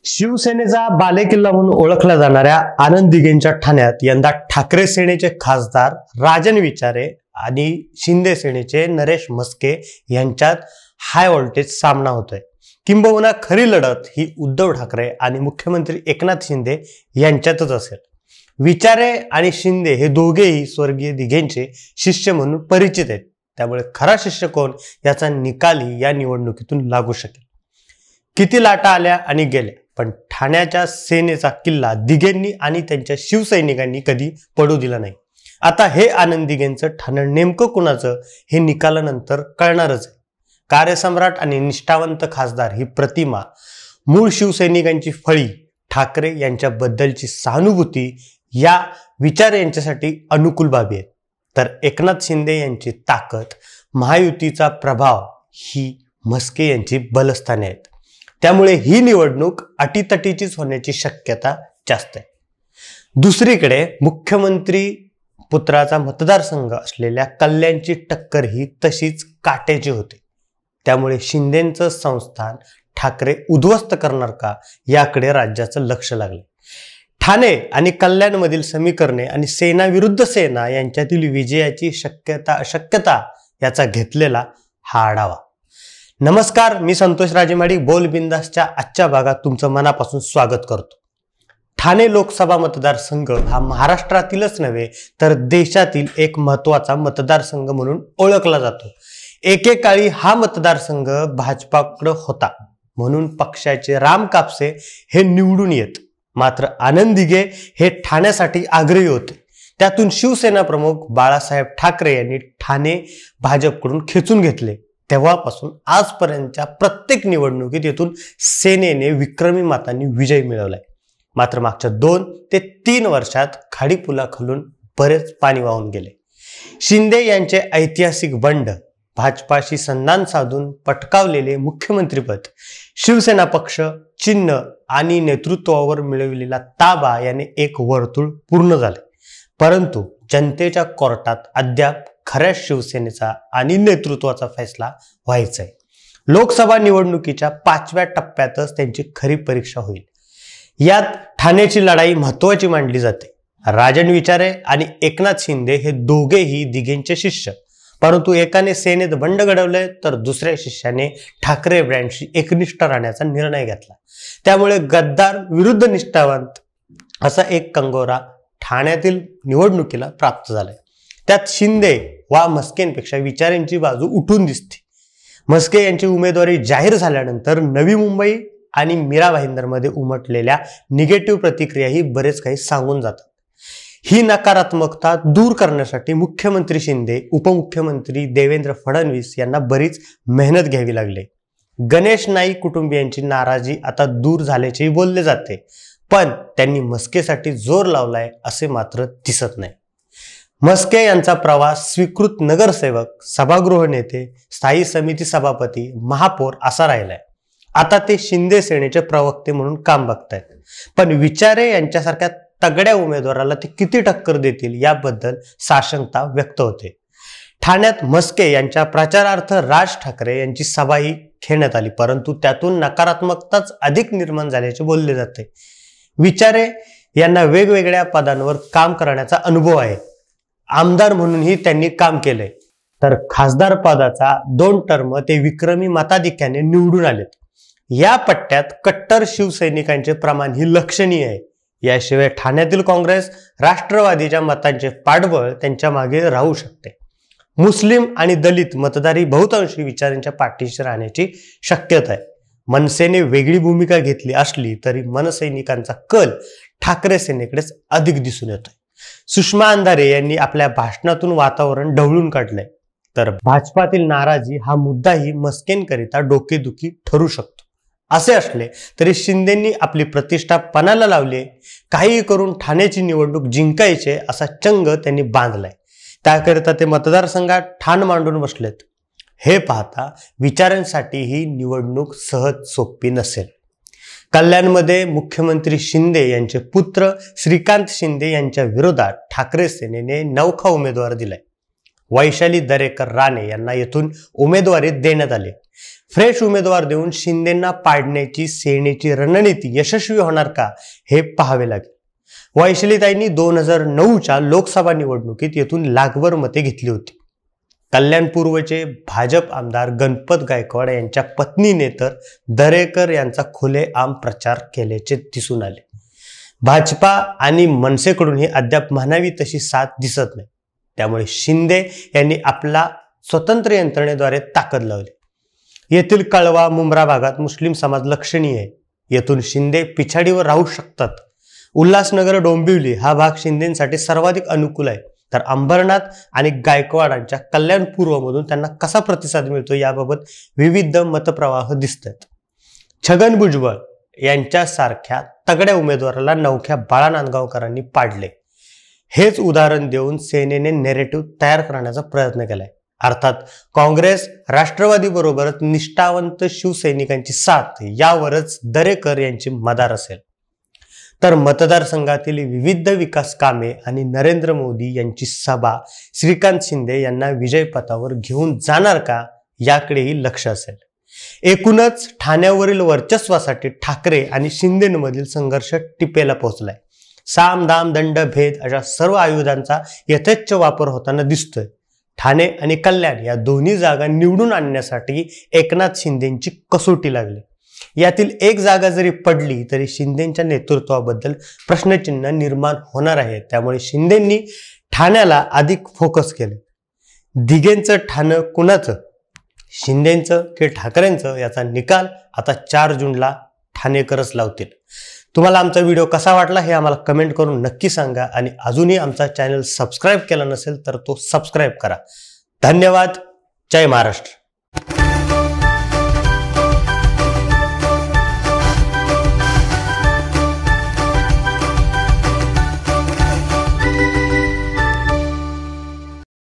शिवसेनेचा बालेकिल्ला म्हणून ओळखल्या जाणाऱ्या आनंद दिघेंच्या ठाण्यात यंदा ठाकरे सेनेचे खासदार राजन विचारे आणि शिंदे सेनेचे नरेश म्हस्के यांच्यात हाय व्होल्टेज सामना होतोय। किंबहुना खरी लढत ही उद्धव ठाकरे आणि मुख्यमंत्री एकनाथ शिंदे यांच्यातच असेल। विचारे आणि शिंदे हे दोघेही स्वर्गीय दिघेंचे शिष्य म्हणून परिचित आहेत, त्यामुळे खरा शिष्य कोण याचा निकालही या निवडणुकीतून लागू शकेल। किती लाटा आल्या आणि गेल्या, पण ठाण्याच्या सेनेचा किल्ला दिघेंनी आणि त्यांच्या शिवसैनिकांनी कधी पडू दिला नाही। आता हे आनंद दिघेंचं ठाणं नेमकं कुणाचं हे निकालानंतर कळणारच आहे। कार्यसम्राट आणि निष्ठावंत खासदार ही प्रतिमा, मूळ शिवसैनिकांची फळी, ठाकरे यांच्याबद्दलची सहानुभूती या विचार यांच्यासाठी अनुकूल बाबी आहेत, तर एकनाथ शिंदे यांची ताकद, महायुतीचा प्रभाव ही म्हस्के यांची बलस्थाने आहेत। त्यामुळे ही निवडणूक अटीतटीचीच होण्याची शक्यता जास्त आहे। दुसरीकडे मुख्यमंत्री पुत्राचा मतदारसंघ असलेल्या कल्याणची टक्कर ही तशीच काट्याची होती। त्यामुळे शिंदेंचं संस्थान ठाकरे उद्ध्वस्त करणार का याकडे राज्याचं लक्ष लागले। ठाणे आणि कल्याणमधील समीकरणे आणि सेना विरुद्ध सेना यांच्यातील विजयाची शक्यता अशक्यता याचा घेतलेला हा आढावा। नमस्कार, मी संतोष राजेमाडी बोल बिंदासच्या आजच्या भागात तुमचं मनापासून स्वागत करतो। ठाणे लोकसभा मतदारसंघ हा महाराष्ट्रातीलच नव्हे तर देशातील एक महत्त्वाचा मतदारसंघ म्हणून ओळखला जातो। एकेकाळी हा मतदारसंघ भाजपाकडे होता, म्हणून पक्षाचे राम कापसे हे निवडून येत। मात्र आनंद दिघे हे ठाण्यासाठी आग्रही होते। त्यातून शिवसेना प्रमुख बाळासाहेब ठाकरे यांनी ठाणे भाजपकडून खेचून घेतले। तेव्हापासून आजपर्यंतच्या प्रत्येक निवडणुकीत येथून सेनेने विक्रमी मतांनी विजय मिळवलाय। मात्र मागच्या 2 ते 3 वर्षात खाडीपुलाखालून बरेच पाणी वाहून गेले। शिंदे यांचे ऐतिहासिक बंड, भाजपाशी संधान साधून पटकावलेले मुख्यमंत्रीपद, शिवसेना पक्ष, चिन्ह आणि नेतृत्वावर मिळवलेला ताबा याने एक वर्तुळ पूर्ण झाले। परंतु जनतेच्या कोर्टात अद्याप खऱ्या शिवसेनेचा आणि नेतृत्वाचा फैसला व्हायचा आहे। लोकसभा निवडणुकीच्या 5व्या टप्प्यातच त्यांची खरी परीक्षा होईल। यात ठाण्याची लढाई महत्त्वाची मानली जाते। राजन विचारे आणि एकनाथ शिंदे हे दोघेही दिघेंचे शिष्य, परंतु एकाने सेनेत बंड घडवले तर दुसऱ्या शिष्याने ठाकरे ब्रँडशी एकनिष्ठ राहण्याचा निर्णय घेतला। त्यामुळे गद्दार विरुद्ध निष्ठावंत असा एक कंगोरा ठाण्यातील निवडणुकीला प्राप्त झालाय। त्यात शिंदे वा म्हस्केंपेक्षा विचारेंची बाजू उठून दिसते। म्हस्के यांची उमेदवारी जाहीर झाल्यानंतर नवी मुंबई आणि मीरा भाईंदरमध्ये उमटलेल्या निगेटिव्ह प्रतिक्रियाही बरेच काही सांगून जातात। ही नकारात्मकता दूर करण्यासाठी मुख्यमंत्री शिंदे, उपमुख्यमंत्री देवेंद्र फडणवीस यांना बरीच मेहनत घ्यावी लागली। गणेश नाईक कुटुंबियांची नाराजी आता दूर झाल्याचेही बोलले जाते, पण त्यांनी म्हस्केसाठी जोर लावलाय असे मात्र दिसत नाही। म्हस्के यांचा प्रवास स्वीकृत नगरसेवक, सभागृह नेते, स्थायी समिती सभापती, महापौर असा राहिलाय। आता ते शिंदे सेनेचे प्रवक्ते म्हणून काम बघतायत, पण विचारे यांच्यासारख्या तगड्या उमेदवाराला ते किती टक्कर देतील याबद्दल साशंकता व्यक्त होते। ठाण्यात म्हस्के यांच्या प्रचारार्थ राज ठाकरे यांची सभाही घेण्यात आली, परंतु त्यातून नकारात्मकताच अधिक निर्माण झाल्याचे बोलले जाते। विचारे यांना वेगवेगळ्या पदांवर काम करण्याचा अनुभव आहे। आमदार म्हणूनही त्यांनी काम केलंय, तर खासदार पदाचा 2 टर्म ते विक्रमी मताधिक्याने निवडून आलेत। या पट्ट्यात कट्टर शिवसैनिकांचे प्रमाण ही लक्षणीय आहे। याशिवाय ठाण्यातील काँग्रेस, राष्ट्रवादीच्या मतांचे पाठबळ त्यांच्या मागे राहू शकते। मुस्लिम आणि दलित मतदारी बहुतांशी विचारांच्या पाठीशी राहण्याची शक्यता आहे। मनसेने वेगळी भूमिका घेतली असली तरी मनसैनिकांचा कल ठाकरे सेनेकडेच अधिक दिसून येतोय। सुषमा अंधारे यांनी आपल्या भाषणातून वातावरण ढवळून काढलंय, तर भाजपातील नाराजी हा मुद्दाही म्हस्केंकरिता डोकेदुखी ठरू शकतो। असे असले तरी शिंदेंनी आपली प्रतिष्ठा पणाला लावली, काही करून ठाण्याची निवडणूक जिंकायचे असा चंग त्यांनी बांधलाय। त्याकरिता ते मतदारसंघात ठाण मांडून बसलेत। हे पाहता विचारांसाठी ही निवडणूक सहज सोपी नसेल। कल्याणमध्ये मुख्यमंत्री शिंदे यांचे पुत्र श्रीकांत शिंदे यांच्या विरोधात ठाकरे सेनेने नवखा उमेदवार दिलाय। वैशाली दरेकर राणे यांना येथून उमेदवारी देण्यात आली। फ्रेश उमेदवार देऊन शिंदेंना पाडण्याची सेनेची रणनीती यशस्वी होणार का हे पाहावे लागेल. वैशालीताईंनी 2009च्या लोकसभा निवडणुकीत येथून लाखभर मते घेतली होती. कल्याण पूर्वचे भाजप आमदार गणपत गायकवाड यांच्या पत्नीने तर दरेकर यांचा खुलेआम प्रचार केल्याचे दिसून आले. भाजपा आणि मनसेकडूनही अद्याप म्हणावी तशी साथ दिसत नाही. त्यामुळे शिंदे यांनी आपला स्वतंत्र यंत्रणेद्वारे ताकद लावली. येथील कळवा मुंब्रा भागात मुस्लिम समाज लक्षणीय आहे. येथून शिंदे पिछाडीवर राहू शकतात. उल्हासनगर डोंबिवली हा भाग शिंदेसाठी सर्वाधिक अनुकूल आहे. तर अंबरनाथ आणि गायकवाडांच्या कल्याण पूर्वमधून त्यांना कसा प्रतिसाद मिळतो याबाबत विविध मतप्रवाह दिसत आहेत. छगन भुजबळ यांच्यासारख्या तगड्या उमेदवाराला नवख्या बाळा नांदगावकरांनी पाडले. हेच उदाहरण देऊन सेनेने नेरेटिव्ह तयार करण्याचा प्रयत्न केलाय. अर्थात काँग्रेस राष्ट्रवादी बरोबरच निष्ठावंत शिवसैनिकांची साथ यावरच दरेकर यांची मदार असेल. तर मतदारसंघातील विविध विकास कामे आणि नरेंद्र मोदी यांची सभा श्रीकांत शिंदे यांना विजयपथावर घेऊन जाणार का याकडेही लक्ष असेल. एकूणच ठाण्यावरील वर्चस्वासाठी ठाकरे आणि शिंदेमधील संघर्ष टिपेला पोहोचलाय. साम दाम दंड भेद अशा सर्व आयुधांचा यथेच्छ वापर होताना दिसतोय. ठाणे आणि कल्याण या दोन्ही जागा निवडून आणण्यासाठी एकनाथ शिंदेंची कसोटी लागली. यातील एक जागा जरी पडली तरी शिंदेंच्या नेतृत्वाबद्दल प्रश्नचिन्ह निर्माण होणार आहे. त्यामुळे शिंदेंनी ठाण्याला अधिक फोकस केले. दिघेंचं ठाणं कुणाचं, शिंदेंचं की ठाकरेंचं याचा निकाल आता 4 जूनला ठाणेकरच लावतील. तुम्हाला आमचा व्हिडिओ कसा वाटला हे आम्हाला कमेंट करून नक्की सांगा. आणि अजूनही आमचा चॅनल सबस्क्राईब केला नसेल तर तो सबस्क्राईब करा. धन्यवाद. जय महाराष्ट्र.